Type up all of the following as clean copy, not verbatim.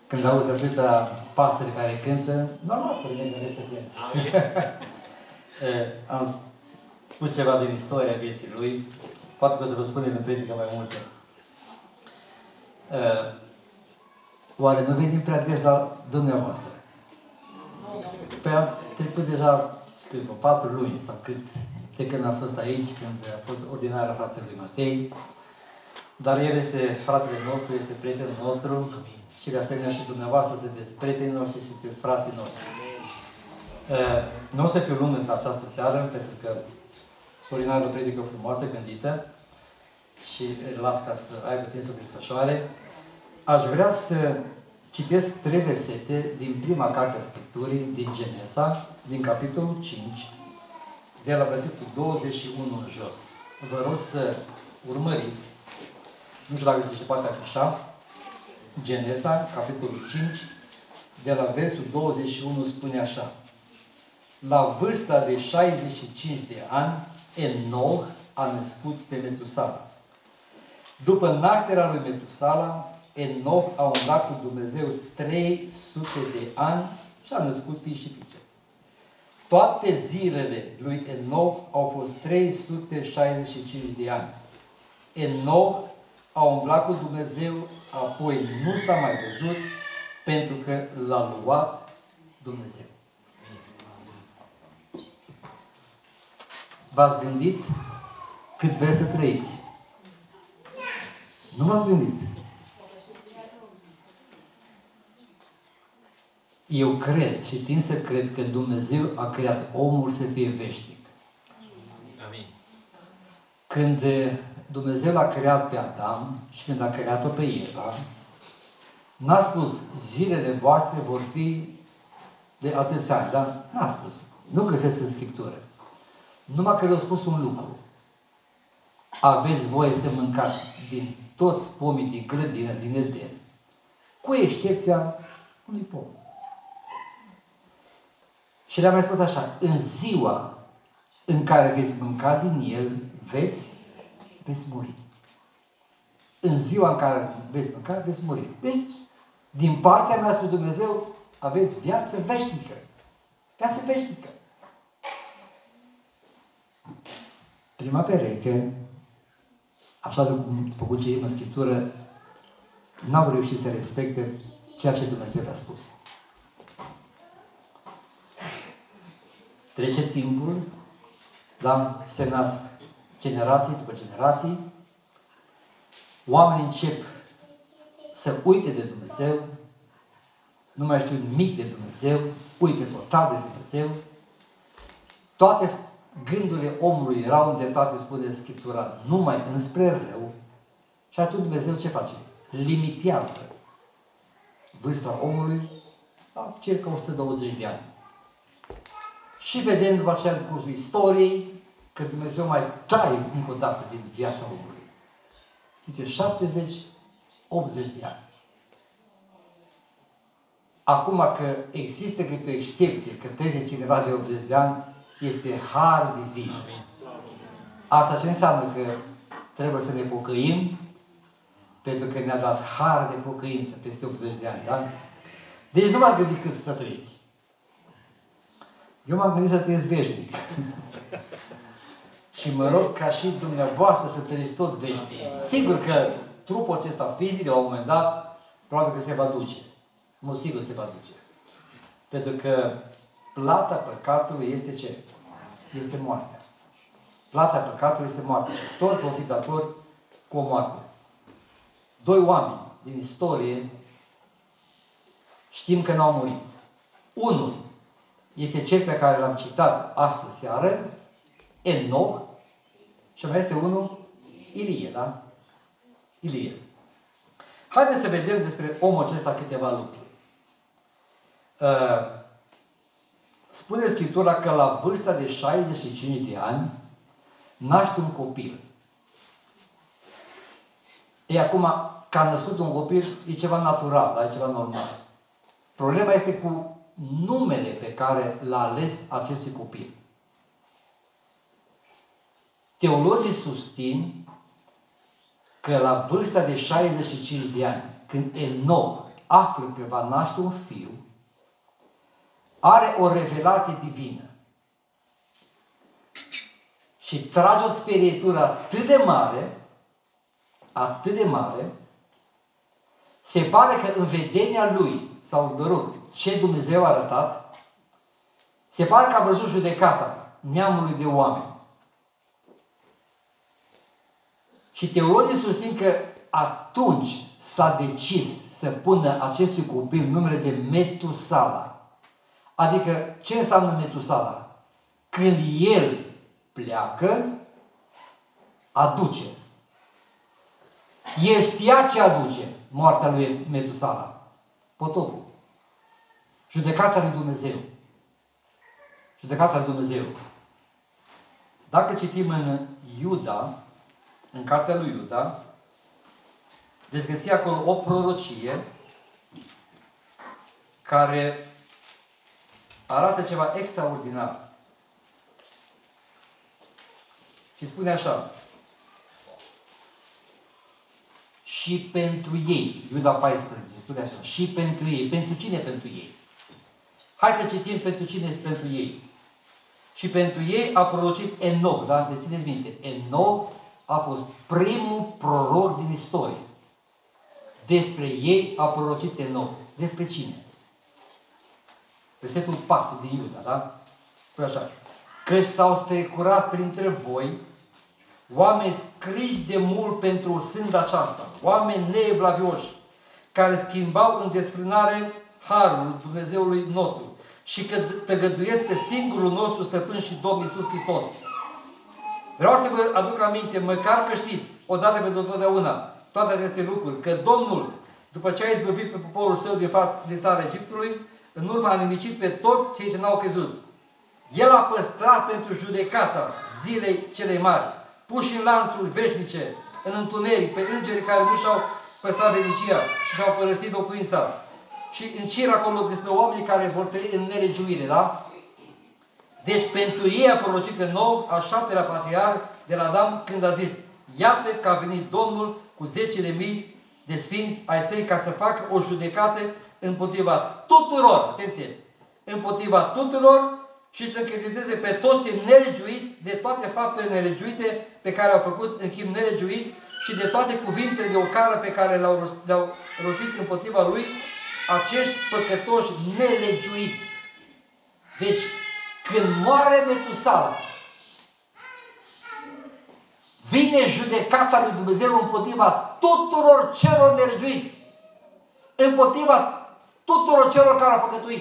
Când auzi atâta pasări care cântă, normal să ne gândesc să cântă. Am spus ceva din istoria vieții lui, poate că o să vă spunem în predică mai multe. Oare nu venim prea des la dumneavoastră? Păi am trecut deja 4 luni sau cât de când am fost aici, când a fost ordinarea fratelui Matei. Dar el este fratele nostru, este prietenul nostru și de asemenea și dumneavoastră sunteți prietenii noștri și sunteți frații noștri. Nu o să fiu lung în această seară, pentru că Sorin are o predică frumoasă, gândită și îl las ca să aibă timp să o desfășoare. Aș vrea să citesc 3 versete din prima carte a Scripturii, din Genesa, din capitolul 5, de la versetul 21 în jos. Vă rog să urmăriți. Nu știu dacă se poate afișa. Genesa, capitolul 5, de la versul 21 spune așa. La vârsta de 65 de ani, Enoch a născut pe Metusala. După nașterea lui Metusala, Enoch a umblat cu Dumnezeu 300 de ani și a născut fii și fiice. Toate zilele lui Enoch au fost 365 de ani. Enoch a umblat cu Dumnezeu, apoi nu s-a mai văzut, pentru că l-a luat Dumnezeu. V-ați gândit cât vreți să trăiți? Nu v-ați gândit? Eu cred și tind să cred că Dumnezeu a creat omul să fie veșnic. Amin. Când Dumnezeu l-a creat pe Adam și când a creat-o pe Eva, n-a spus zilele voastre vor fi de atâția ani, da? N-a spus. Nu găsesc în Scriptură. Numai că le-a spus un lucru. Aveți voie să mâncați din toți pomii din grădină, din Eden, cu excepția unui pom. Și le-a mai spus așa, în ziua în care veți mânca din el, veți muri. În ziua în care veți mânca, veți muri. Deci, din partea mea, spune Dumnezeu, aveți viață veșnică. Viață veșnică. Prima pereche, așa după cum citim în Scriptură, n-au reușit să respecte ceea ce Dumnezeu le-a spus. Trece timpul, da? Se nasc generații după generații, oamenii încep să uite de Dumnezeu, nu mai știu nimic de Dumnezeu, uite total de Dumnezeu, toate gândurile omului erau îndreptate, spune Scriptura, numai înspre rău, și atunci Dumnezeu ce face? Limitează vârsta omului la circa 120 de ani. Și vedem după aceea în cursul istoriei că Dumnezeu mai taie încă o dată din viața omului. Știți, 70-80 de ani. Acum că există câte o excepție, că trece cineva de 80 de ani, este har divin. Asta ce înseamnă? Că trebuie să ne pocăim, pentru că ne-a dat har de pocăință peste 80 de ani, da? Deci nu m-ați gândit cât să trăiți. Eu m-am gândit să trăiesc veșnic. Și mă rog ca și dumneavoastră să trăiți tot veșnic. Sigur că trupul acesta fizic, la un moment dat, probabil că se va duce. Mă sigur se va duce. Pentru că plata păcatului este ce? Este moartea. Plata păcatului este moartea. Toți vor fi datori cu o moarte. 2 oameni din istorie știm că n-au murit. Unul este cel pe care l-am citat astăzi seară, Enoch, și mai este unul, Ilie, da? Ilie. Haideți să vedem despre omul acesta câteva lucruri. Spune Scriptura că la vârsta de 65 de ani naște un copil. E acum, că a născut un copil, e ceva natural, da? E ceva normal. Problema este cu numele pe care l-a ales acestui copil. Teologii susțin că la vârsta de 65 de ani, când Enoch află că va naște un fiu, are o revelație divină și trage o sperietură atât de mare, se pare că în vedenia lui, sau mă rog, ce Dumnezeu a arătat, se pare că a văzut judecata neamului de oameni. Și teologii susțin că atunci s-a decis să pună acestui copil numele de Metusala. Adică, ce înseamnă Metusala? Când el pleacă, aduce. El știa ce aduce moartea lui Metusala. Potopul. Judecata lui Dumnezeu. Judecata lui Dumnezeu. Dacă citim în Iuda, în cartea lui Iuda, veți găsi acolo o prorocie care arată ceva extraordinar. Și spune așa: și pentru ei, Iuda 14, spune așa, și pentru ei. Pentru cine pentru ei? Hai să citim pentru cine pentru ei. Și pentru ei a prorocit Enoch, da? Deci țineți minte, Enoch a fost primul proroc din istorie. Despre ei a prorocit Enoch. Despre cine? Versetul 4 din Iuda, da? Spune așa: că s-au strecurat printre voi oameni scriși de mult pentru sânda aceasta, oameni neevlavioși, care schimbau în desfrânare harul Dumnezeului nostru și că tăgăduiesc pe singurul nostru stăpân și Domn Iisus Hristos. Vreau să vă aduc aminte, măcar că știți, odată pentru totdeauna, toate aceste lucruri, că Domnul, după ce a izbăvit pe poporul său din țara Egiptului, în urmă a nimicit pe toți cei ce n-au crezut. El a păstrat pentru judecata zilei cele mari, puși în lanțuri veșnice, în întuneric, pe îngerii care nu și-au păstrat veșnicia și și-au părăsit locuința. Și în cer acolo despre oamenii care vor trăi în nelegiuire, da? Deci pentru ei a prorocit de nou al 7-lea patriarh de la Adam, când a zis: iată că a venit Domnul cu 10.000 de sfinți ai săi ca să facă o judecată împotriva tuturor, atenție, împotriva tuturor și să încredințeze pe toți cei nelegiuiți de toate faptele nelegiuite pe care au făcut în chip nelegiuit și de toate cuvintele de ocară pe care le-au rostit împotriva lui acești păcătoși nelegiuiți. Deci, când moare Metusala, vine judecata lui Dumnezeu împotriva tuturor celor nelegiuiți, împotriva tuturor celor care au păcătuit.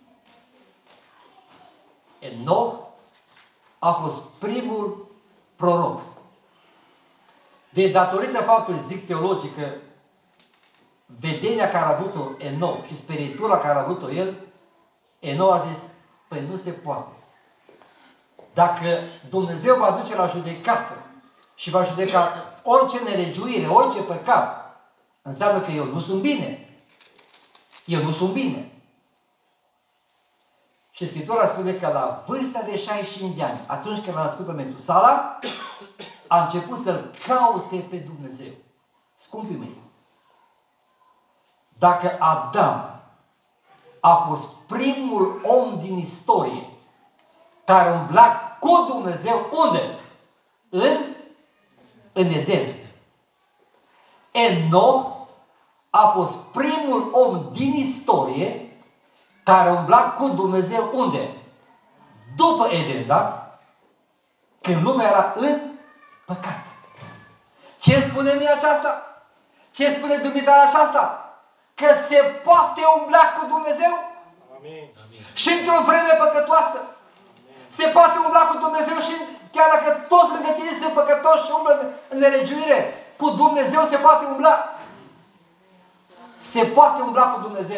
Enoch a fost primul proroc. De datorită faptului, zic teologic, că vedenia care a avut-o Enoch și spiritura care a avut-o el, Enoch a zis: păi nu se poate. Dacă Dumnezeu va duce la judecată și va judeca orice nelegiuire, orice păcat, înseamnă că eu nu sunt bine. Eu nu sunt bine. Și Scriptura spune că la vârsta de 65 de ani, atunci când l-a născut pe Metusala, a început să-L caute pe Dumnezeu. Scumpii mei, dacă Adam a fost primul om din istorie care umbla cu Dumnezeu, unde? În Eden. Enoch a fost primul om din istorie care umbla cu Dumnezeu, unde? După Eden, da? Când lumea era în păcat. Ce spune mie aceasta? Ce spune dumitara aceasta? Că se poate umbla cu Dumnezeu? Amin. Și într-o vreme păcătoasă. Amin. Se poate umbla cu Dumnezeu și chiar dacă toți lângă tine sunt păcătoși și umblă în nelegiuire, cu Dumnezeu se poate umbla. Se poate umbla cu Dumnezeu.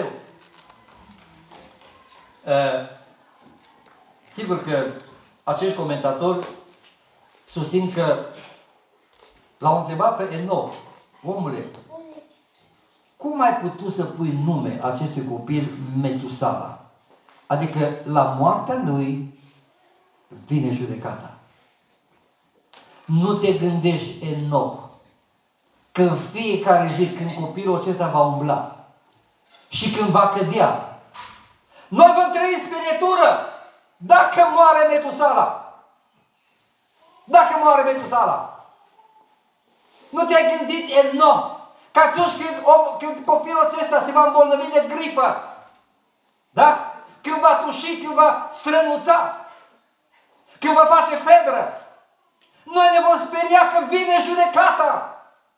Sigur că acești comentatori susțin că l-au întrebat pe Enoch: omule, cum ai putut să pui nume acestui copil Metusala? Adică la moartea lui vine judecata. Nu te gândești, Enoch, că în fiecare zi când copilul acesta va umbla și când va cădea. Noi vom trăi în spirietură dacă moare Metusala. Dacă moare Metusala. Nu te-ai gândit enorm că atunci când copilul acesta se va îmbolnăvi de gripă, da? Când va tuși, când va strănuta, când va face febră, noi ne vom speria că vine judecata.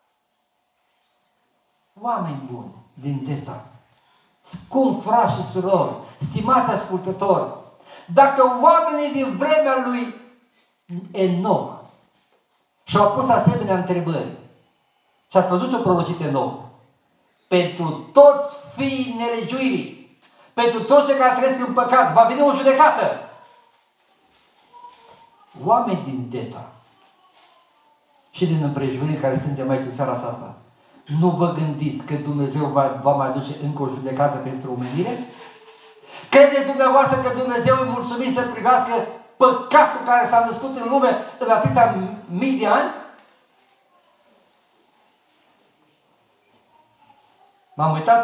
Oameni buni din Deta, scump frați și surori, stimați ascultători, dacă oamenii din vremea lui Enoch și-au pus asemenea întrebări, și ați văzut ce-a prorocit Enoch, pentru toți fiii nelegiuirii, pentru toți cei care trăiesc în păcat, va veni o judecată. Oameni din Deta și din împrejurim care suntem aici în seara aceasta, nu vă gândiți că Dumnezeu va mai aduce încă o judecată pentru omenire? Credeți dumneavoastră că Dumnezeu e mulțumit să privească păcatul care s-a născut în lume în atâtea mii de ani? M-am uitat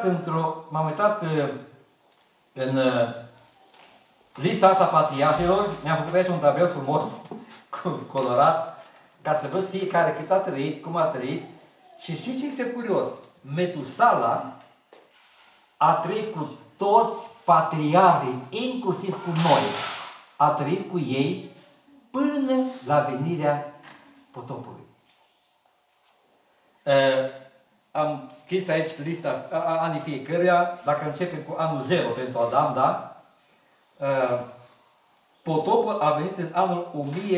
în lista asta patriarhilor, mi-am făcut aici un tabel frumos, colorat, ca să văd fiecare cât a trăit, cum a trăit. Și știți ce este curios? Metusala a trăit cu toți patriarhii, inclusiv cu noi. A trăit cu ei până la venirea potopului. Am scris aici lista anii fiecăruia, dacă începem cu anul 0 pentru Adam, da? Potopul a venit în anul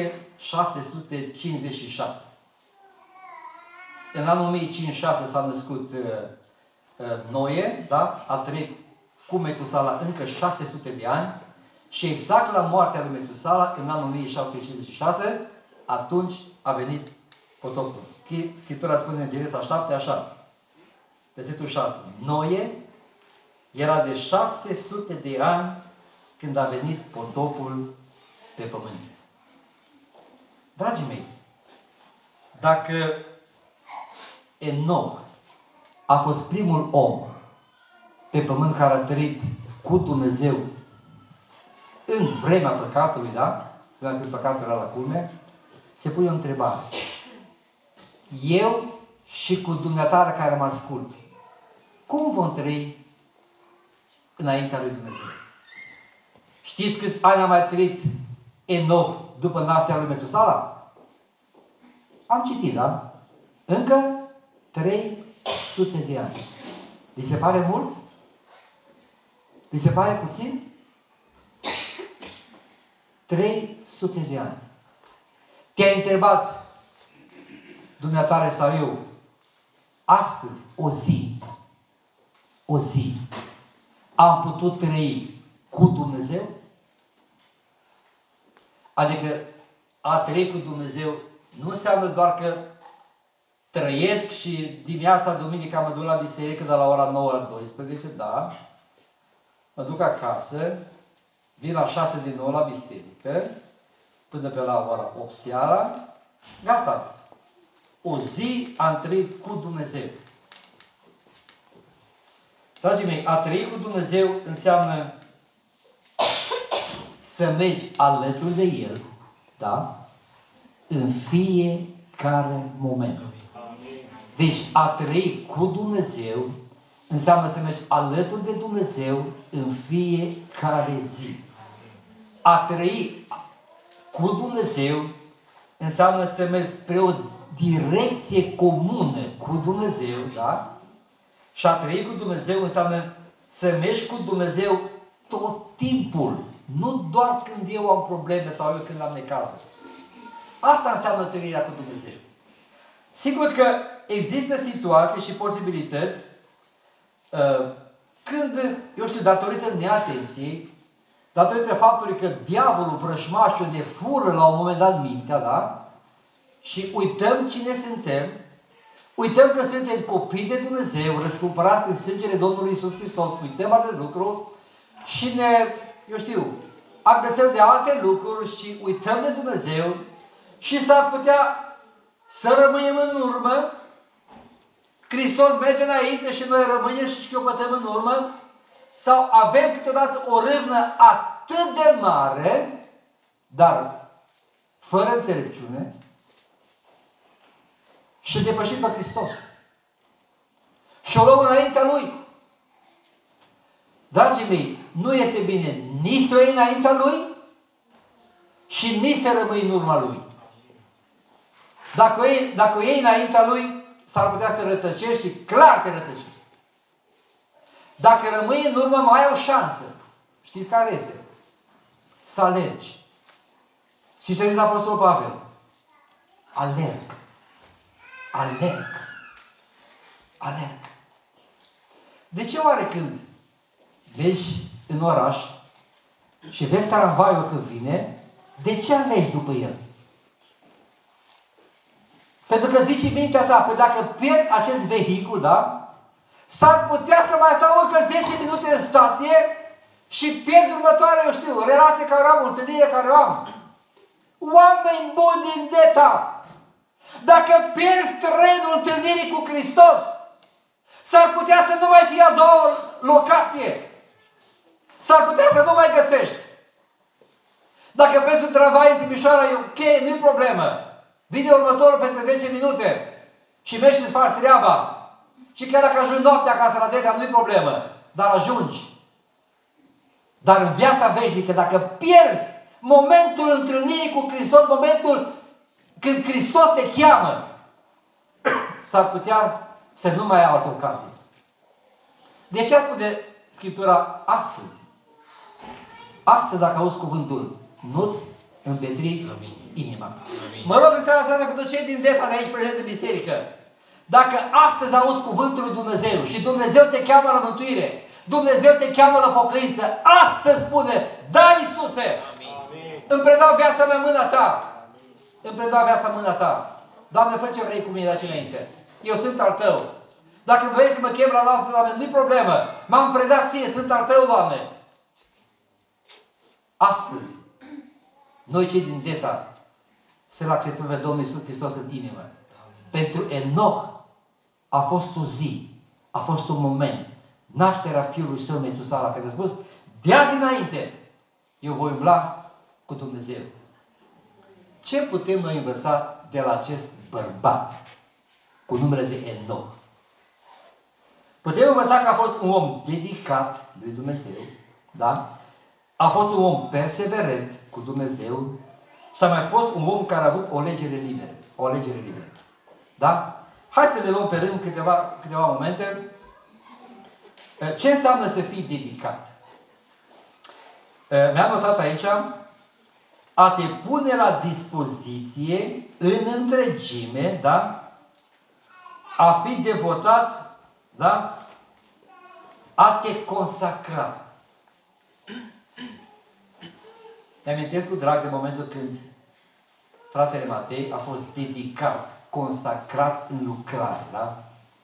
1656. În anul 1056 s-a născut Noe, da? A trăit cu Metusala încă 600 de ani și exact la moartea lui Metusala, în anul 1756, atunci a venit potopul. Scriptura spune în Genesa 7 așa, versetul 6. Noe era de 600 de ani când a venit potopul pe pământ. Dragii mei, dacă Enoch a fost primul om pe pământ care a trăit cu Dumnezeu în vremea păcatului, da? Vremea când păcatul era la culme, se pune o întrebare. Eu și cu dumneata care mă asculți, cum vom trăi înaintea lui Dumnezeu? Știți câți ani a mai trăit Enoch după nașterea lui Metusala? Am citit, da? Încă 300 de ani. Vi se pare mult? Vi se pare puțin? 300 de ani. Te-ai întrebat, dumneatare sau eu, astăzi, o zi, am putut trăi cu Dumnezeu? Adică a trăi cu Dumnezeu nu înseamnă doar că trăiesc și dimineața, duminica, mă duc la biserică de la ora 9 la 12, da, mă duc acasă, vin la 6 din nou la biserică, până pe la ora 8 seara, gata. O zi am trăit cu Dumnezeu. Dragii mei, a trăi cu Dumnezeu înseamnă să mergi alături de El, da? În fiecare moment. Deci a trăi cu Dumnezeu înseamnă să mergi alături de Dumnezeu în fiecare zi. A trăi cu Dumnezeu înseamnă să mergi spre o direcție comună cu Dumnezeu, da? Și a trăi cu Dumnezeu înseamnă să mergi cu Dumnezeu tot timpul. Nu doar când eu am probleme sau eu când am necazuri. Asta înseamnă trăirea cu Dumnezeu. Sigur că există situații și posibilități când, eu știu, datorită neatenției, datorită faptului că diavolul, vrășmașul, ne fură la un moment dat mintea, da? Și uităm cine suntem, uităm că suntem copii de Dumnezeu, răscumpărați în sângele Domnului Iisus Hristos, uităm acest lucru și ne, eu știu, agăsăm de alte lucruri și uităm de Dumnezeu și s-ar putea să rămânem în urmă Hristos merge înainte și noi rămânem și șchiopătăm în urmă? Sau avem câteodată o râvnă atât de mare, dar fără înțelepciune, și depășim pe Hristos. Și o luăm înaintea Lui. Dragii mei, nu este bine nici să o iei înaintea Lui și nici să rămâi în urma Lui. Dacă o iei înaintea Lui, s-ar putea să rătăcești și clar te rătăcești. Dacă rămâi în urmă, mai ai o șansă. Știți care este? Să alergi. Și ce zice Apostolul Pavel? Alerg. Alerg. Alerg. De ce oare când mergi în oraș și vezi tramvaiul că vine, de ce alergi după el? Pentru că zici în mintea ta, că dacă pierd acest vehicul, da? S-ar putea să mai stau încă 10 minute în stație și pierd următoarea, eu știu, relație care am, întâlnire care am. Oameni buni din Deta, dacă pierzi trenul întâlnirii cu Hristos, s-ar putea să nu mai fie a doua locație. S-ar putea să nu mai găsești. Dacă vezi un tramvai în Timișoara, e ok, nu-i problemă. Vine următorul peste 10 minute și mergi și-ți faci treaba. Și chiar dacă ajungi noaptea acasă la Deta, nu-i problemă. Dar ajungi. Dar în viața veșnică, dacă pierzi momentul întâlnirii cu Hristos, momentul când Hristos te cheamă, s-ar putea să nu mai ai altă ocazie. De ce spune Scriptura astăzi? Astăzi, dacă auzi cuvântul, nu-ți împetri inima. Amin. Mă rog în seara asta pentru cei din Deta de aici prezent în biserică. Dacă astăzi auzi cuvântul lui Dumnezeu și Dumnezeu te cheamă la mântuire, Dumnezeu te cheamă la pocăință, astăzi spune, da, Iisuse, amin, îmi predau viața mea în mâna ta. Îmi predau viața în mâna ta. Doamne, fă ce vrei cu mine de aici înainte. Eu sunt al tău. Dacă vrei să mă chem la altă, Doamne, nu-i problemă. M-am predat ție, sunt al tău, Doamne. Astăzi, noi cei din Deta să-L acceptăm pe Domnul Iisus Hristos în inimă. Pentru Enoch a fost o zi, a fost un moment. Nașterea fiului său Metusala, care a spus, de azi înainte, eu voi umbla cu Dumnezeu. Ce putem noi învăța de la acest bărbat cu numele de Enoch? Putem învăța că a fost un om dedicat lui Dumnezeu, da? A fost un om perseverent cu Dumnezeu și a mai fost un om care a avut o alegere liberă. O alegere liberă. Da? Hai să le luăm pe rând câteva momente. Ce înseamnă să fii dedicat? Mi-am notat aici a te pune la dispoziție în întregime, da? A fi devotat, da? A te consacra. Te amintesc cu drag de momentul când fratele Matei a fost dedicat, consacrat în lucrare, da?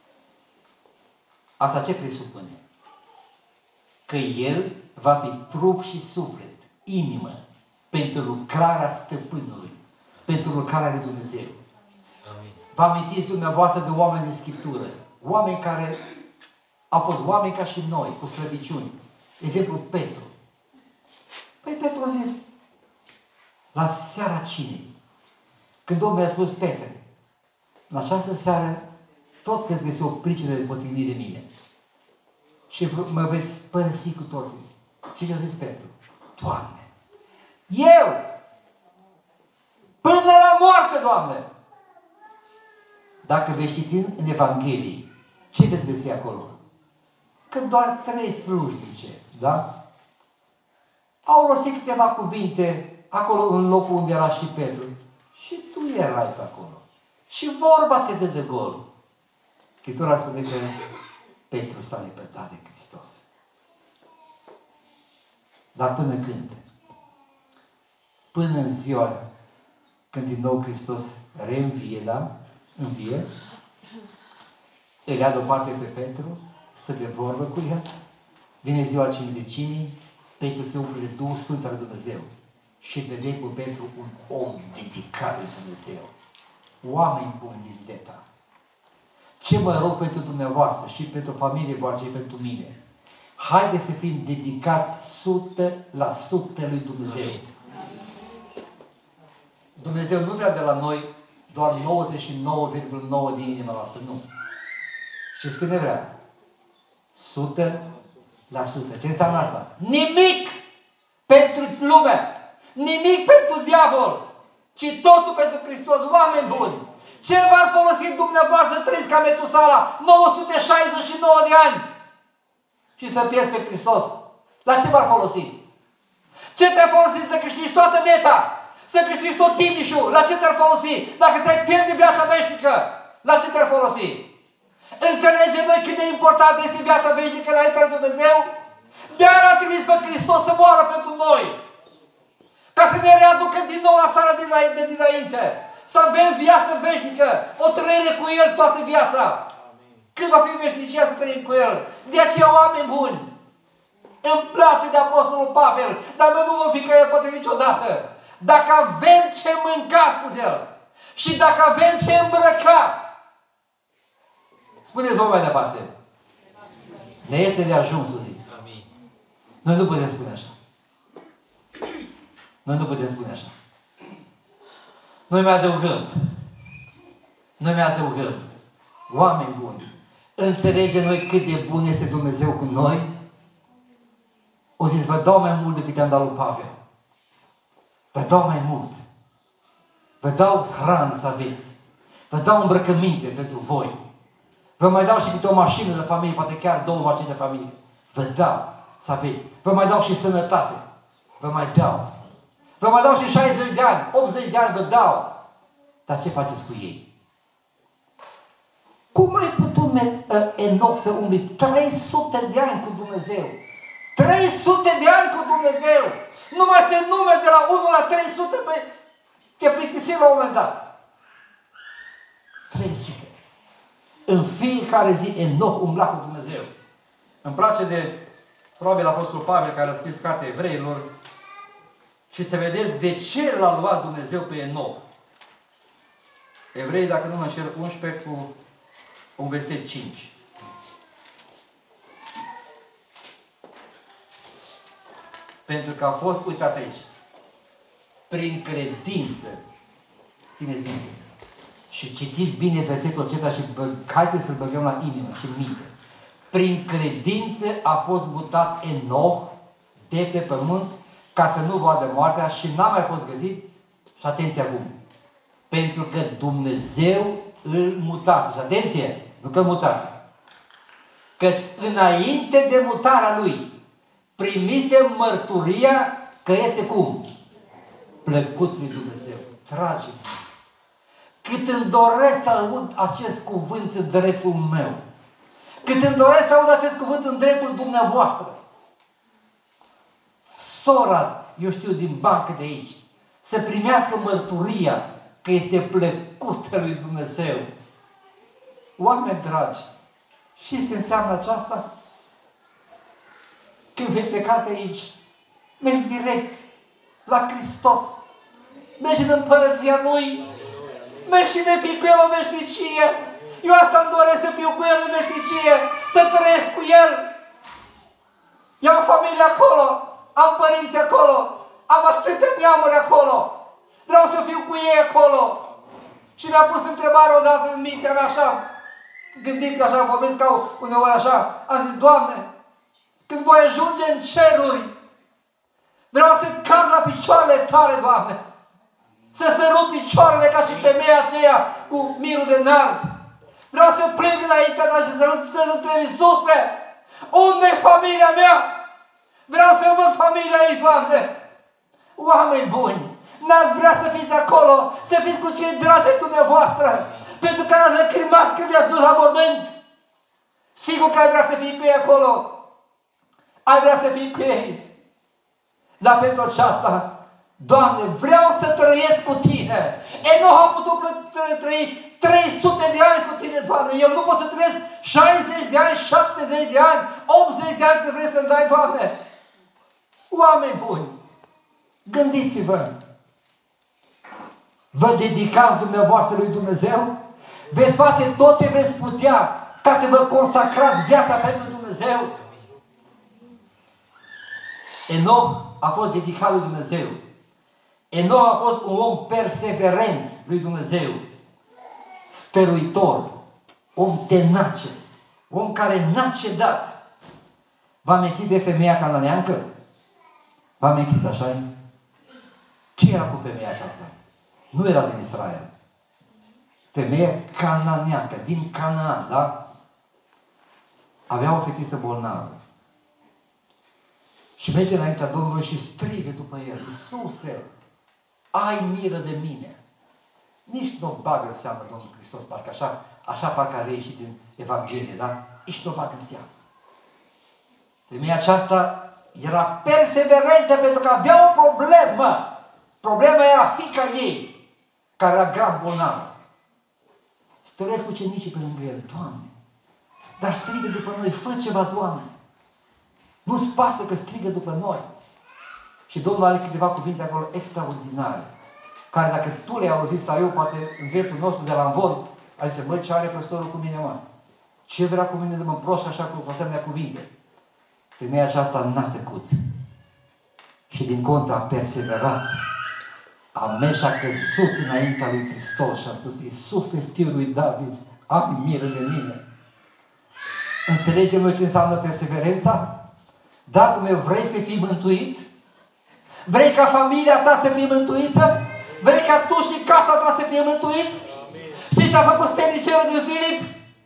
Asta ce presupune? Că el va fi trup și suflet, inimă, pentru lucrarea stăpânului, pentru lucrarea lui Dumnezeu. Amin. Vă amintiți dumneavoastră de oameni din Scriptură, oameni care au fost oameni ca și noi, cu slăbiciuni. De exemplu, Petru. Păi Petru a zis, la seara cinei, când Domnul a spus, Petre, în această seară, toți veți găsi o pricină de potrivire de mine. Și mă veți părăsi cu toții. Și ce-a zis Petru? Doamne, eu! Până la moarte, Doamne! Dacă veți citi în Evanghelie, ce veți găsi acolo? Că doar 3 slujnice, da? Au rostit câteva cuvinte acolo în locul unde era și Petru. Și tu erai pe acolo. Și vorba te dă de gol. Scriptura spune că Petru s-a lepădat de Hristos. Dar până când? Până în ziua când din nou Hristos reînvie, da? Învie, îl ia deoparte pe Petru, stă de vorbă cu el, vine ziua Cincizecimii, Petru se umple de Duhul Sfânt al Dumnezeu și vede cu Petru un om dedicat lui Dumnezeu. Oameni buni din Deta. Ce mă rog pentru dumneavoastră și pentru familie voastră și pentru mine? Haideți să fim dedicați 100% lui Dumnezeu. Dumnezeu nu vrea de la noi doar 99,9 din inima noastră, nu. Știți cât ne vrea? 100%. Ce înseamnă asta? Nimic pentru lume, nimic pentru diavol, ci totul pentru Hristos. Oameni buni, ce v-ar folosi dumneavoastră să trăiți ca Metusala 969 de ani și să pierzi pe Hristos? La ce v-ar folosi? Ce te-ar folosi să câștigi toată neta? Să câștigi tot Timișul? La ce te-ar folosi? Dacă ți-ai pierde viața veșnică, la ce te-ar folosi? Înțelegem noi cât de importantă este viața veșnică înaintea lui Dumnezeu? De-aia a trimis pe Hristos să moară pentru noi. Ca să ne readucă din nou la starea de dinainte. Să avem viață veșnică. O trăire cu El toată viața. Când va fi veșnicia să trăim cu El? De aceea, oameni buni, îmi place de Apostolul Pavel, dar noi nu vom fi ca El poate niciodată. Dacă avem ce mânca, spune El, și dacă avem ce îmbrăca, spuneți-vă mai departe, ne este de ajuns, să zic. Noi nu putem spune așa. Noi nu putem spune așa. Noi mai adăugăm. Noi mai adăugăm. Oameni buni, înțelegem noi cât de bun este Dumnezeu cu noi? O zis, vă dau mai mult decât i-am dat lui Pavel. Vă dau mai mult. Vă dau hrană să aveți. Vă dau îmbrăcăminte pentru voi. Vă mai dau și câte o mașină de familie, poate chiar 2 mașini de familie. Vă dau să aveți. Vă mai dau și sănătate. Vă mai dau. Vă mai dau și 60 de ani, 80 de ani vă dau. Dar ce faceți cu ei? Cum ai putut Enoch să umbli 300 de ani cu Dumnezeu? 300 de ani cu Dumnezeu! Numai se nume de la 1 la 300 te plictisim la un moment dat. 300. În fiecare zi Enoch umbla cu Dumnezeu. Îmi place de probabil Apostolul Pavel care a scris cartea Evreilor și să vedeți de ce l-a luat Dumnezeu pe Enoch. Evrei, dacă nu mă înșel, 11 cu un verset 5. Pentru că a fost, uitați aici, prin credință, țineți bine, și citiți bine versetul acesta și haideți să-l băgăm la inimă și în minte. Prin credință a fost mutat Enoch de pe pământ ca să nu vadă moartea și n-a mai fost găsit, și atenție acum, pentru că Dumnezeu îl mutase. Și atenție, nu că mutase. Căci înainte de mutarea lui, primise mărturia că este cum? Plăcut lui Dumnezeu. Dragii, cât îmi doresc să aud acest cuvânt în dreptul meu, cât îmi doresc să aud acest cuvânt în dreptul dumneavoastră, sora, eu știu, din bancă de aici, să primească mărturia că este plăcută lui Dumnezeu. Oameni dragi, și ce înseamnă aceasta? Când vei pleca de aici, mergi direct la Hristos. Mergi în împărăția Lui. Mergi și vei fi cu El în veșnicie. Eu asta îmi doresc, să fiu cu El în veșnicie, să trăiesc cu El. Eu am familie acolo, am părinți acolo, am atâtea neamuri acolo. Vreau să fiu cu ei acolo. Și mi-a pus întrebarea odată în mintea mea așa, gândit că așa, vorbesc ca uneori așa, am zis, Doamne, când voi ajunge în ceruri, vreau să cad la picioarele Tale, Doamne. Să sărut picioarele ca și femeia aceea cu mirul de nard. Vreau să plâng înaintea Ta și să nu trebuie, Iisuse, unde e familia mea? Vreau să văd familia aici, Doamne. Oameni buni, n-ați vrea să fiți acolo, să fiți cu cei dragi ai dumneavoastră, pentru că ați lăcrimat când i-ați dus la mormânt. Sigur că ai vrea să fii cu ei acolo. Ai vrea să fii cu ei. Dar pentru aceasta, Doamne, vreau să trăiesc cu Tine. Enoch a putut trăi 300 de ani cu Tine, Doamne. Eu nu pot să trăiesc 60 de ani, 70 de ani, 80 de ani că vrei să-mi dai, Doamne. Oameni buni, gândiți-vă. Vă dedicați dumneavoastră lui Dumnezeu? Veți face tot ce veți putea ca să vă consacrați viața pentru Dumnezeu. Enoch a fost dedicat lui Dumnezeu. Enoch a fost un om perseverent lui Dumnezeu. Stăruitor. Om tenace. Om care n-a cedat. V-am amintit de femeia cananeancă? V-am amintit, așa-i? Ce era cu femeia aceasta? Nu era din Israel. Femeia cananeancă, din Canaan, da? Avea o fetiță bolnavă. Și merge înaintea Domnului și strigă după el: Iisuse, ai milă de mine. Nici nu bagă în seamă Domnul Hristos, parcă așa parcă a reieșit din Evanghelie, da? Nici nu bagă în seamă. Femeia aceasta era perseverentă pentru că avea o problemă. Problema era fiica ei, care era grav bolnavă. Stăresc ucenicii pe lângă el: Doamne, dar strigă după noi, fă ceva, Doamne. Nu-ți pasă că strigă după noi. Și Domnul are câteva cuvinte acolo extraordinare, care dacă tu le-ai auzit sau eu, poate în dreptul nostru de la învon, a zice: măi, ce are păstorul cu mine, mă? Ce vrea cu mine de mă prost așa cu asemenea cuvinte? Femeia aceasta n-a tăcut. Și din contră a perseverat. A mers și a căzut înaintea lui Hristos și a spus: Iisuse, Fiul lui David, ai milă de mine. Înțelegem noi ce înseamnă perseverența? Dacă vrei să fii mântuit? Vrei ca familia ta să fie mântuită? Vrei ca tu și casa ta să fie mântuiți? Știi ce a făcut stenicerul din Filip?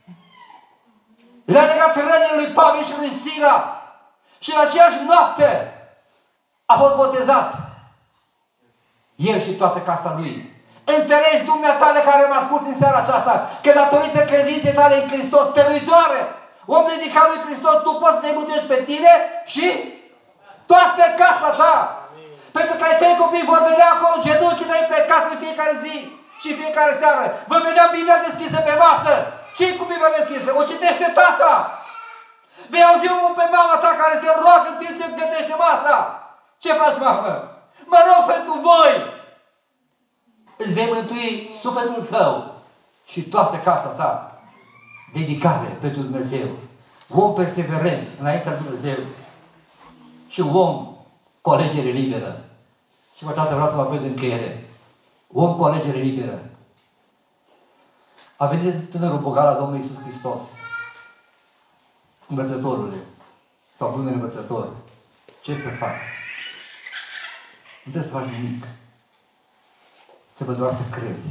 Le-a legat rănile lui Pavel și lui Sila. Și în aceeași noapte a fost botezat. El și toată casa lui. Înțelegi, dumneatale care mă asculți în seara aceasta, că datorită credinței tale în Hristos stăruitoare, om dedicat lui Hristos, tu poți să te mântuiești pe tine și toată casa ta. Pentru că ai tăi copii vor vedea acolo genunchii tăi pe casă în fiecare zi și fiecare seară. Vă vedea Biblia deschisă pe masă. Ce-i cu Biblia deschisă? O citește tata. Vei auzi pe mama ta care se roagă în timp ce gătește masa. Ce faci, mamă? Mă rog pentru voi. Îți vei mântui sufletul tău și toată casa ta. Dedicare pentru Dumnezeu. Om perseverent înaintea lui Dumnezeu. Și om cu alegere liberă. Și mă, tată, vreau să vă văd în încheiere. Om cu alegere liberă. A venit tânărul bogat la Domnul Iisus Hristos. Învățătorule, sau bunul învățător, ce să fac? Nu trebuie să faci nimic. Trebuie doar să crezi.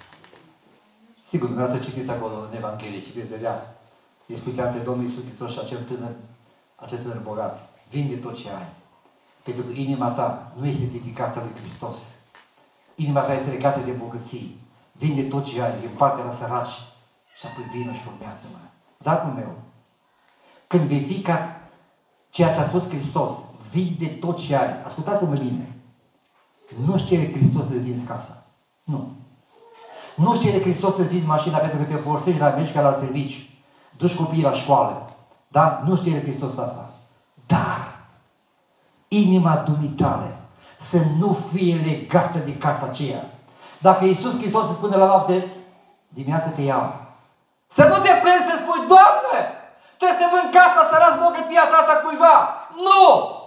Sigur, dumneavoastră citiți acolo în Evanghelie și veți vedea discuția între Domnul Iisus Hristos și acel tânăr bogat. Vinde tot ce ai. Pentru că inima ta nu este dedicată lui Hristos. Inima ta este legată de bogății. Vinde tot ce ai, împarte la săraci și apoi vină și urmează-mă. Dragul meu, când vei fi ca ceea ce a spus Hristos, vinde tot ce ai. Ascultați-mă bine. Nu-și cere Hristos să-ți vinzi casa. Nu. Nu-și cere Hristos să-ți vinzi mașina pentru că te forțești la mergi ca la servici. Duci copiii la școală. Dar nu-și cere Hristos asta. Dar inima dumitale să nu fie legată de casa aceea. Dacă Iisus Hristos îți spune la noapte, dimineața te iau. Să nu te plângi să spui: Doamne, trebuie să vând casa, să las bogăția aceasta cuiva. Nu!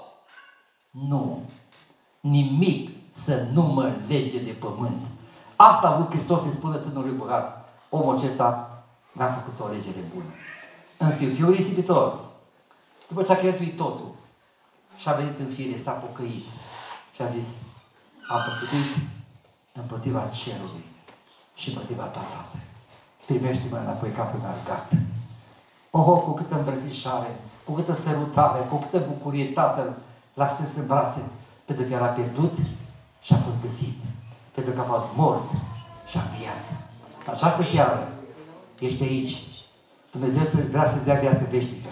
Nu. Nimic să nu mă lege de pământ. Asta a vrut Hristos să-i spună tânărului bogat. Omul acesta n-a făcut o alegere bună. În schimb, fiul risipitor, după ce a cheltuit totul și a venit în fire, s-a pocăit și a zis: am păcătuit împotriva cerului și împotriva tatălui. Primește-mă înapoi ca pe un argat. Oh, cu câtă îmbrățișare, cu câtă sărutare, cu câtă bucurie Tatăl l-a strâns în brațe, pentru că el a pierdut și a fost găsit. Pentru că a fost mort și a înviat. Această seară ești aici. Dumnezeu vrea să-ți dea viață veșnică.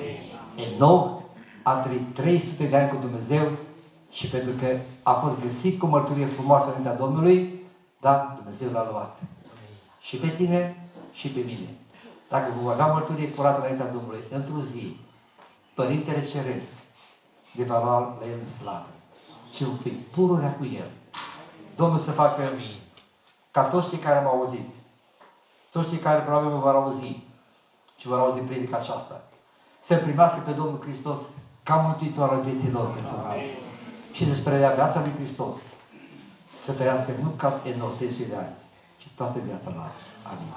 Enoch a trăit 300 de ani cu Dumnezeu și pentru că a fost găsit cu o mărturie frumoasă înaintea Domnului, da, Dumnezeu l-a luat. Și pe tine și pe mine. Dacă vom avea mărturie curată înaintea Domnului, într-o zi, Părintele Ceresc de va lua la El în slavă și vom fi pururea cu El. Domnul să facă ca toți cei care am auzit toți cei care probabil mă vor auzi și vor auzi predica aceasta, să primească pe Domnul Hristos ca mântuitor al vieții lor personale. Și despre viața lui Hristos să trăiască nu ca în 100 de ani, ci toată viața la Amin.